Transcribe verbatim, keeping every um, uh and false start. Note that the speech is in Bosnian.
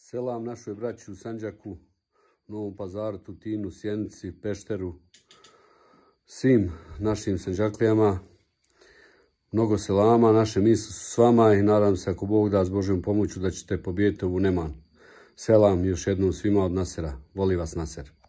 Selam našoj braći u Sandžaku, Novom Pazaru, Tutinu, Sjenici, Pešteru, svim našim Sandžaklijama. Mnogo selama, naše misli su s vama i nadam se ako Bog da s Božjom pomoću da ćete pobijediti ovu neman. Selam još jednom svima od Nasera. Voli vas Naser.